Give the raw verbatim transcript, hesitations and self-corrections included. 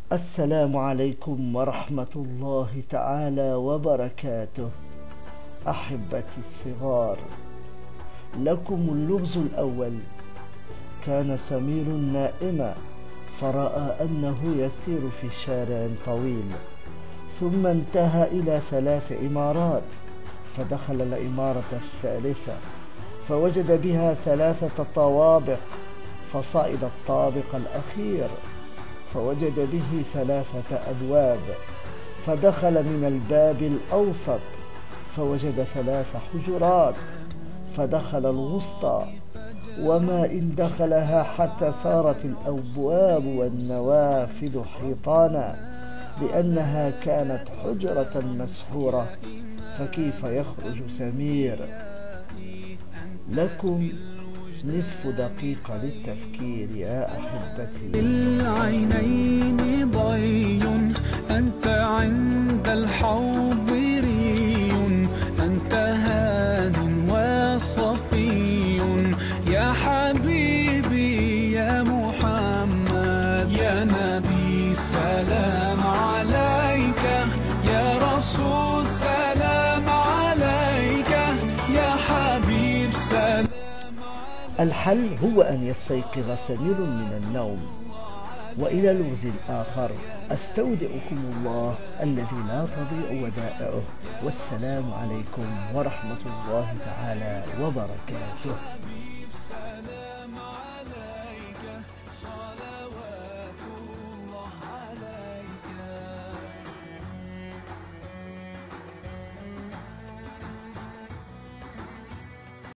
السلام عليكم ورحمة الله تعالى وبركاته. أحبتي الصغار، لكم اللغز الأول. كان سمير نائما فرأى أنه يسير في شارع طويل، ثم انتهى إلى ثلاث عمارات، فدخل العمارة الثالثة فوجد بها ثلاثة طوابق، فصعد الطابق الأخير فوجد به ثلاثة أبواب، فدخل من الباب الأوسط فوجد ثلاث حجرات، فدخل الوسطى، وما إن دخلها حتى صارت الأبواب والنوافذ حيطانا، لأنها كانت حجرة مسحورة، فكيف يخرج سمير؟ لكم نصف دقيقة للتفكير يا أحبتي. للعينين ضي أنت عند الحوض ري، أنت هاد وصفي يا حبيبي يا محمد، يا نبي سلام عليك، يا رسول سلام عليك، يا حبيب سلام. الحل هو أن يستيقظ سمير من النوم. وإلى لغز آخر، أستودعكم الله الذي لا تضيع ودائعه، والسلام عليكم ورحمة الله تعالى وبركاته.